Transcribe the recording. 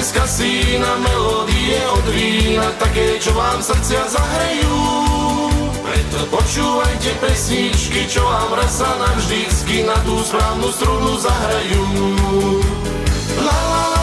Dneska sína melódie od vína, také, čo vám srdcia zahrejú. Preto počúvajte pesničky, čo vám raz a navždycky na tú správnu strunu zahrajú. La la la.